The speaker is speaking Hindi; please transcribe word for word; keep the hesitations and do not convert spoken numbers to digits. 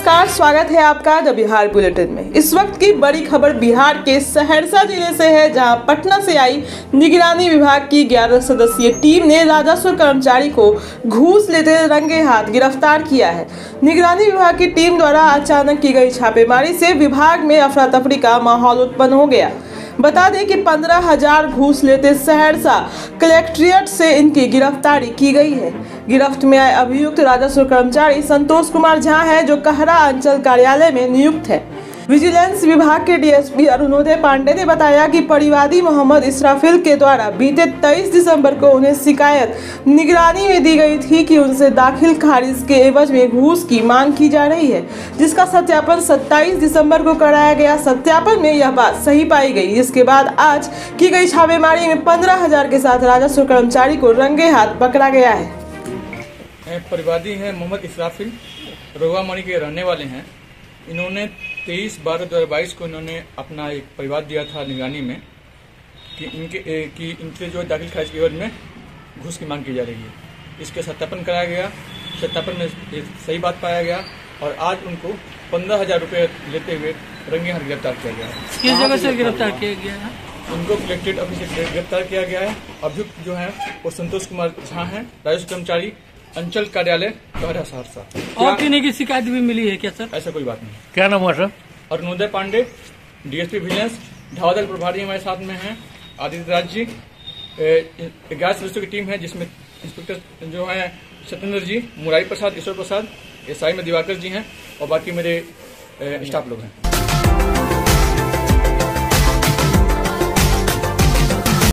नमस्कार, स्वागत है आपका द बिहार बुलेटिन में। इस वक्त की बड़ी खबर बिहार के सहरसा जिले से है, जहां पटना से आई निगरानी विभाग की ग्यारह सदस्यीय टीम ने राजस्व कर्मचारी को घूस लेते रंगे हाथ गिरफ्तार किया है। निगरानी विभाग की टीम द्वारा अचानक की गई छापेमारी से विभाग में अफरा तफरी का माहौल उत्पन्न हो गया। बता दें कि पंद्रह हजार घूस लेते सहरसा कलेक्ट्रेट से इनकी गिरफ्तारी की गई है। गिरफ्त में आए अभियुक्त राजस्व कर्मचारी संतोष कुमार झा है, जो कहरा अंचल कार्यालय में नियुक्त है। विजिलेंस विभाग के डीएसपी अरुणोदय पांडे ने बताया कि परिवादी मोहम्मद इसराफिल के द्वारा बीते तेईस दिसंबर को उन्हें शिकायत निगरानी में दी गई थी कि उनसे दाखिल खारिज के एवज में घूस की मांग की जा रही है, जिसका सत्यापन सत्ताईस दिसंबर को कराया गया। सत्यापन में यह बात सही पाई गई, जिसके बाद आज की गई छापेमारी में पंद्रह हजार के साथ राजस्व कर्मचारी को रंगे हाथ पकड़ा गया है। परिवादी हैं मोहम्मद इसराफिल, रोगामणि के रहने वाले हैं। इन्होंने तेईस बारह दो हजार बाईस को इन्होंने अपना एक परिवाद दिया था निगरानी में कि इनके ए, कि इनसे जो दाखिल खारिज के एवज में घूस की मांग की जा रही है। इसके सत्यापन कराया गया। सत्यापन में सही बात पाया गया और आज उनको पंद्रह हजार रुपये लेते हुए रंगे हाथ गिरफ्तार किया गया है। किस जगह से गिरफ्तार किया गया है? उनको कलेक्ट्रेट ऑफिस से गिरफ्तार किया गया है। अभियुक्त जो है वो संतोष कुमार झा है, राजस्व कर्मचारी अंचल कार्यालय कहरा सहरसा। और किन्हीं की शिकायत भी मिली है क्या सर? ऐसा कोई बात नहीं। क्या नाम हुआ sir? Arunoday Pandey, DSP vigilance, धावादल प्रभारी हमारे साथ में हैं, आदित्य राज जी। ग्यारह सदस्यों की टीम है, जिसमें इंस्पेक्टर जो है सत्येंद्र जी, मुरारी प्रसाद, ईश्वर प्रसाद, एसआई में दिवाकर जी हैं और बाकी मेरे स्टाफ लोग हैं।